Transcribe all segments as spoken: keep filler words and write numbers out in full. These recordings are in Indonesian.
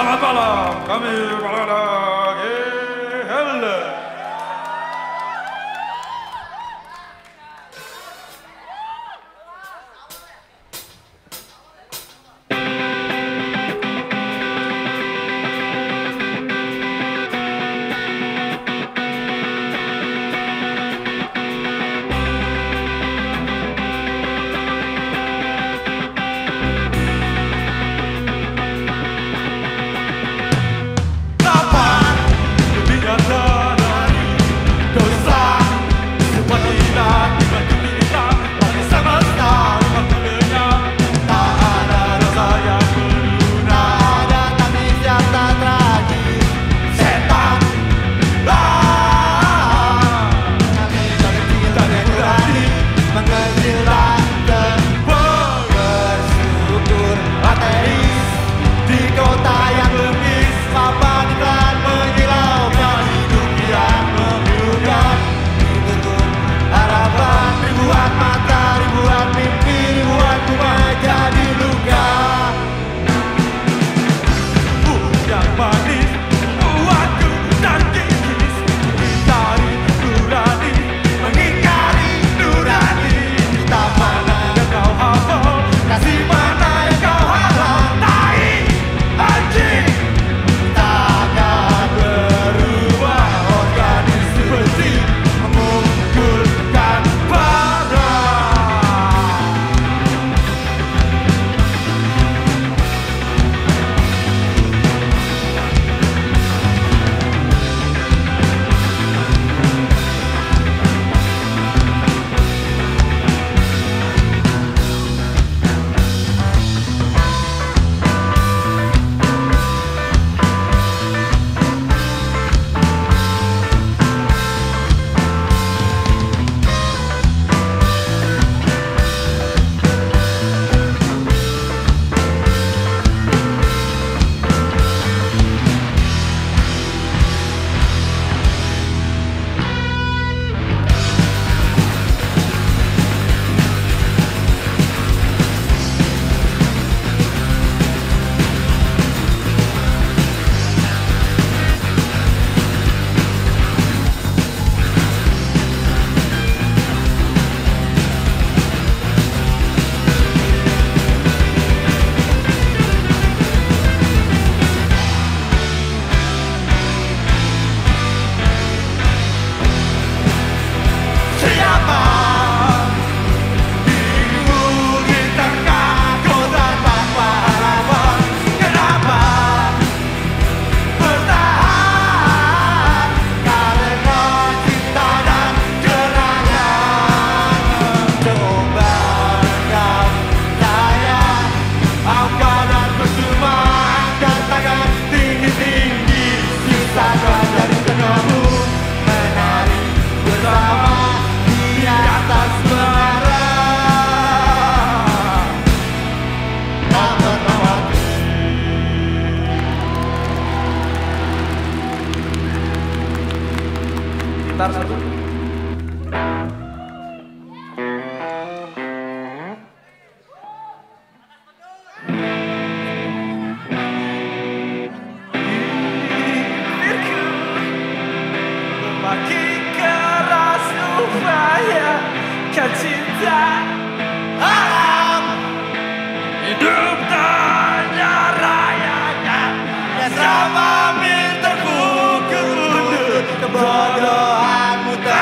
Selamat malam, kami anak-anak Helda. Gitar satu. Makin keras upaya kan cinta alam hidup tanya rayanya ya sama minta ku mundur kebodohanmu.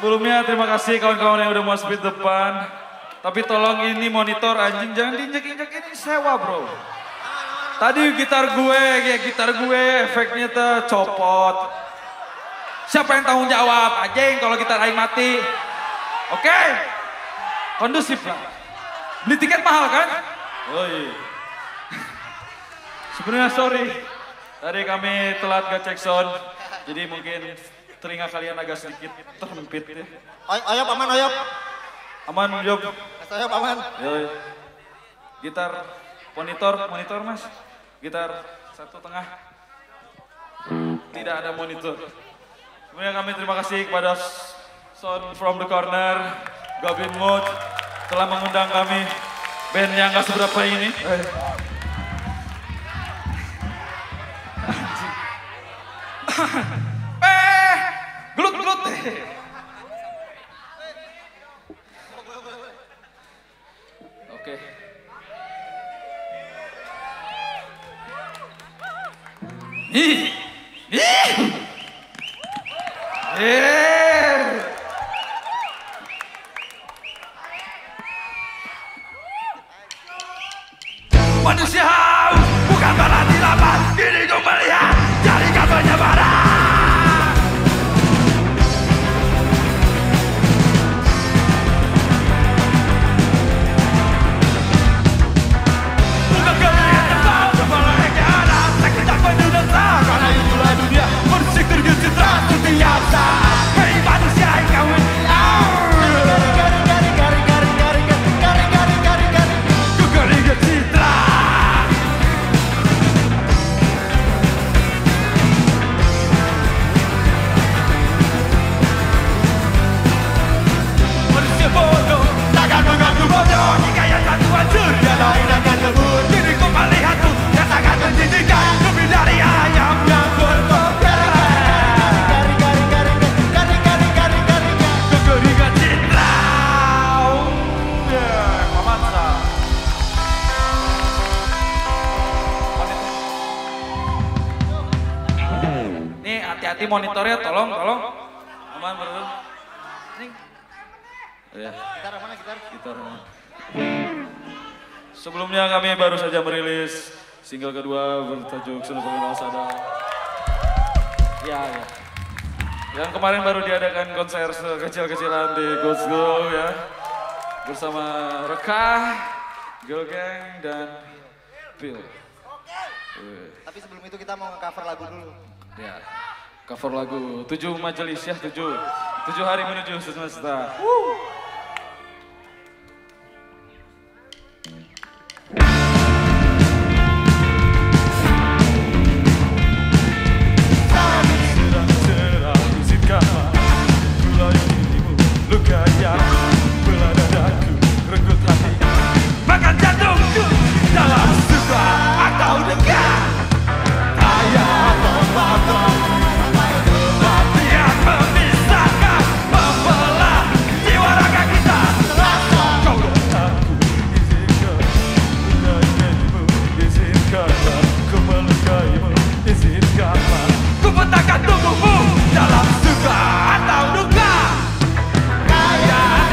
Sebelumnya terima kasih kawan-kawan yang udah mau speed depan. Tapi tolong ini monitor anjing jangan diinjek-injek, ini sewa bro. Tadi gitar gue, ya gitar gue efeknya tuh copot. Siapa yang tanggung jawab anjing kalau gitar aing mati? Oke? Okay? Kondusif lah. Beli tiket mahal kan? Oh iya. Sebenarnya sorry. Tadi kami telat gak cek sound. Jadi mungkin telinga kalian agak sedikit terhempit ya. Oyop aman, oyop. Aman, Job. Oyop aman. Yoi. Gitar, monitor, monitor mas. Gitar satu tengah. Tidak ada monitor. Sebenarnya kami terima kasih kepada Sound from the Corner, Goblin Mood, telah mengundang kami. Band yang gak seberapa ini. Eh, gelut gelut. Oke. Ih, ih, eh. Manusia haus, bukan balas di lapas. Kini ku melihat jaringan penyebaran. Bukan kalian tetap kepala ekana. Sakit tak penduduka, karena itulah dunia. Musik tergecitra setiap saat. Hei manusia yang kawin. Ku kering citra. Bodoh, takkan mengganggu bodoh. Jika yang satu hancur, yang lain akan lembut. Diriku melihatmu, yang sangat menjijikan. Lebih dari ayam yang berkobar. Kekeringan citra. Amansa. Nih hati-hati monitornya, tolong, tolong. Aman, bro. Nih. Ya. Gitar mana gitar? Gitar. Sebelumnya kami baru saja merilis single kedua bertajuk Sudah Pengenal Sadar. Ya, ya. Yang kemarin baru diadakan konser kecil-kecilan di Ghost Go ya. Bersama Reka, Girl Gang, dan Phil. Tapi sebelum itu kita mau nge-cover lagu dulu. Ya, cover lagu Tujuh Majelis ya, tujuh. Tujuh hari menuju semesta. Bahkan jantungku dalam suka atau duka, kaya atau mata, yang memisahkan, membelah jiwa raga kita. Kau dan aku izinkan, menyayangimu, izinkanlah, ku melukaimu, izinkanlah, ku petakan tubuhmu dalam suka atau duka, kaya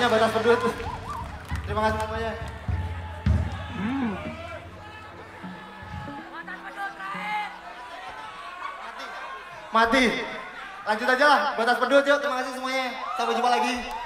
lagunya Batas Pedut. Terima kasih semuanya. Hmm. Mati. Lanjut aja lah, Batas Pedut yuk. Terima kasih semuanya. Sampai jumpa lagi.